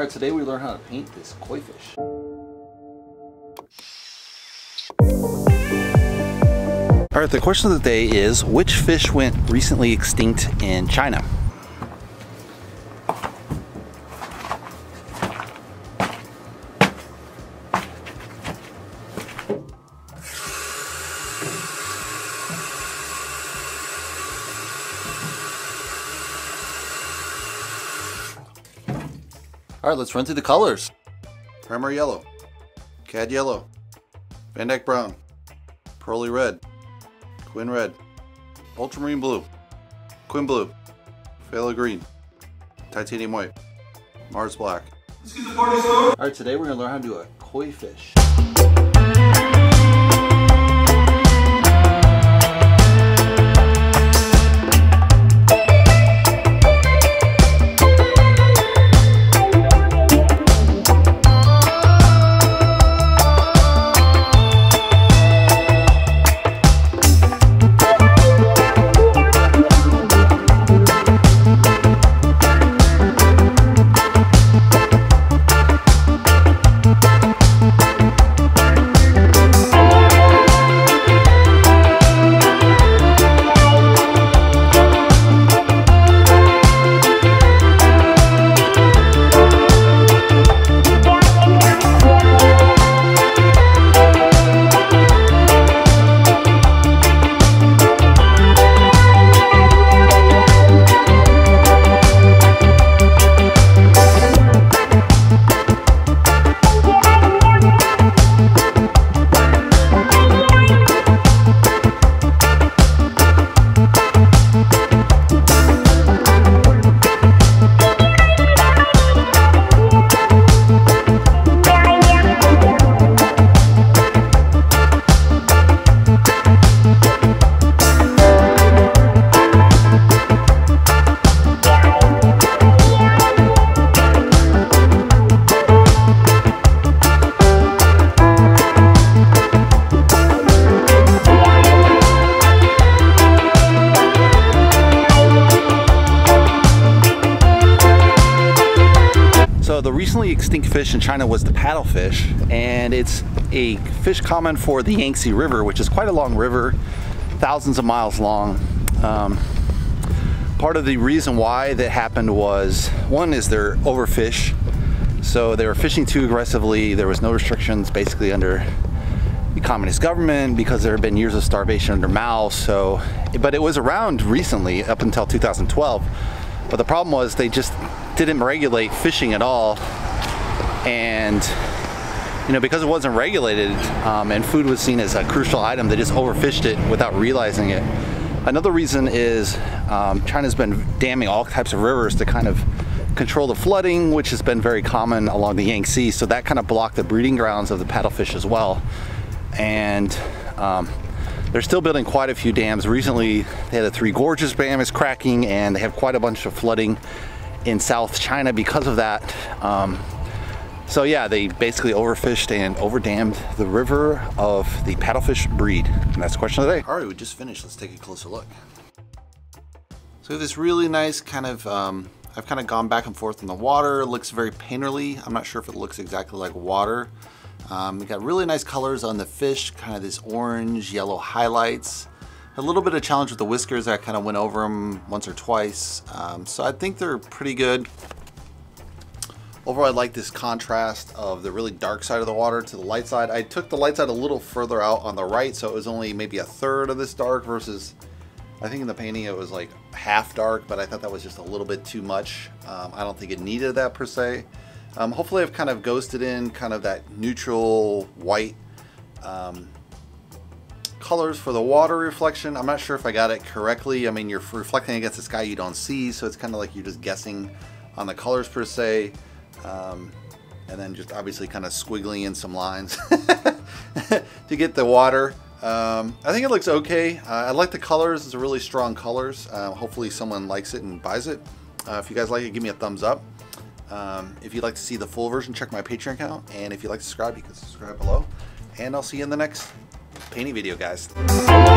Alright, today we learn how to paint this koi fish. Alright, the question of the day is, which fish went recently extinct in China? Alright, let's run through the colors. Primary yellow, cad yellow, Van Dyke brown, pearly red, Quinn red, ultramarine blue, Quinn blue, phthalo green, titanium white, Mars black. Let's get the party started. Alright, today we're going to learn how to do a koi fish. The recently extinct fish in China was the paddlefish, and it's a fish common for the Yangtze River, which is quite a long river, thousands of miles long. Part of the reason why that happened was, one is they're overfish, so they were fishing too aggressively. There was no restrictions basically under the communist government because there had been years of starvation under Mao. But it was around recently, up until 2012. But the problem was they just didn't regulate fishing at all, and because it wasn't regulated and food was seen as a crucial item, they just overfished it without realizing it. Another reason is China's been damming all types of rivers to kind of control the flooding, which has been very common along the Yangtze, so that kind of blocked the breeding grounds of the paddlefish as well. And they're still building quite a few dams. Recently, they had the Three Gorges Dam is cracking, and they have quite a bunch of flooding in South China because of that. So yeah, they basically overfished and overdammed the river of the paddlefish breed. And that's the question of the day. All right, we just finished. Let's take a closer look. So we have this really nice kind of, I've kind of gone back and forth in the water. It looks very painterly. I'm not sure if it looks exactly like water. We got really nice colors on the fish, kind of this orange, yellow highlights. A little bit of challenge with the whiskers. I kind of went over them once or twice. So I think they're pretty good. Overall, I like this contrast of the really dark side of the water to the light side. I took the light side a little further out on the right, so it was only maybe a third of this dark versus, I think in the painting it was like half dark, but I thought that was just a little bit too much. I don't think it needed that per se. Hopefully I've kind of ghosted in kind of that neutral white colors for the water reflection. I'm not sure if I got it correctly. I mean, you're reflecting against the sky you don't see, so it's kind of like you're just guessing on the colors per se. And then just obviously kind of squiggling in some lines to get the water. I think it looks okay. I like the colors. It's a really strong colors. Hopefully someone likes it and buys it. If you guys like it, give me a thumbs up. If you'd like to see the full version, check my Patreon account. And if you'd like to subscribe, you can subscribe below. And I'll see you in the next painting video, guys.